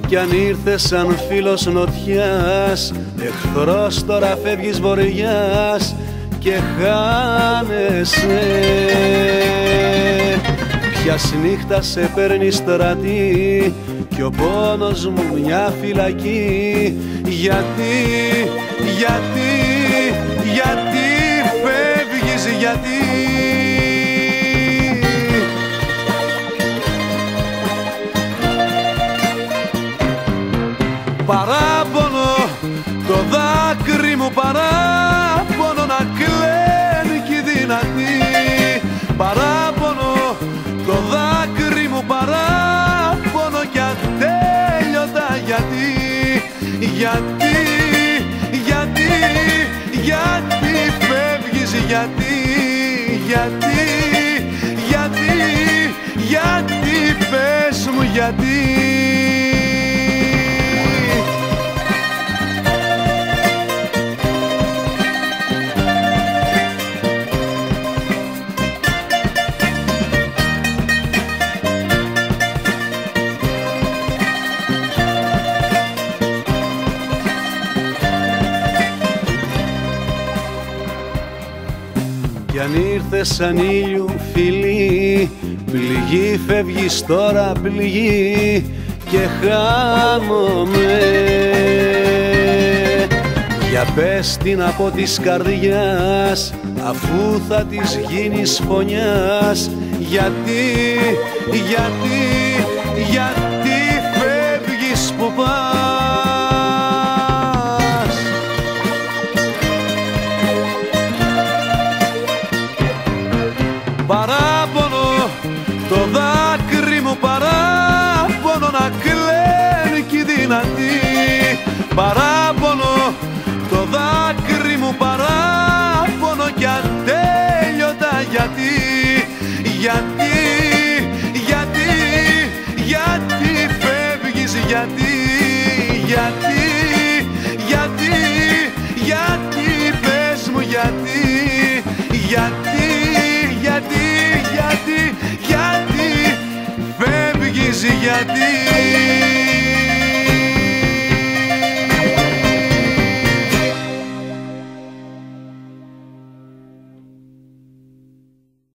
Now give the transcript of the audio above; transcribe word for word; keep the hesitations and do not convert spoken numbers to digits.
Κι αν ήρθες σαν φίλος νοτιάς, εχθρός τώρα φεύγεις βοριάς και χάνεσαι. Ποιας νύχτα σε παίρνει στρατή κι ο πόνος μου μια φυλακή. Γιατί, γιατί, γιατί φεύγεις, γιατί? Παράπονο, το δάκρυ μου παράπονο να κλαίνει κι δυνατή. Παράπονο, το δάκρυ μου παράπονο κι ατέλειωτα. Γιατί, γιατί, γιατί, γιατί φεύγεις, γιατί, γιατί, γιατί, γιατί πες μου γιατί? Κι αν ήρθες σαν ήλιου φιλί, πληγή φεύγεις τώρα πληγή και χάνομαι. Για πες την από της καρδιάς, αφού θα της γίνεις φωνιάς. Γιατί, γιατί, γιατί φεύγεις που πας? Παράπονο, το δάκρυ μου παράπονο να κλαίνει κι δυνατή. Παράπονο, το δάκρυ μου παράπονο κι ατέλειωτα. Γιατί, γιατί, γιατί, γιατί φεύγεις, γιατί, γιατί, γιατί, γιατί πες μου γιατί, γιατί, γιατί, γιατί, γιατί φεύγεις, γιατί?